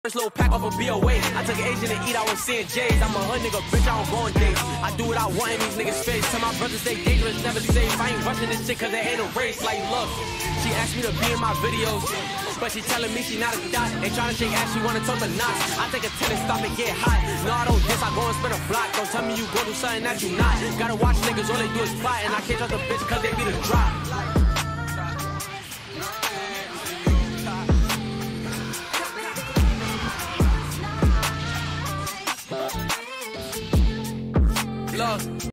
First little pack off a BOA. I took an Asian to eat, I was seeing J's. I'm a hood nigga, bitch, I don't go on dates. I do what I want in these niggas' face. Tell my brothers they dangerous, never safe. I ain't rushing this shit cause there ain't a race. Like, look, she asked me to be in my videos, but she telling me she not a dot. Ain't trying to shake ass, she wanna talk the knots. I take a tennis, stop and get hot. No, I don't diss, I go and spin a block. Don't tell me you go do something that you not. Gotta watch niggas, all they do is plot. And I can't trust a bitch cause they be the drop.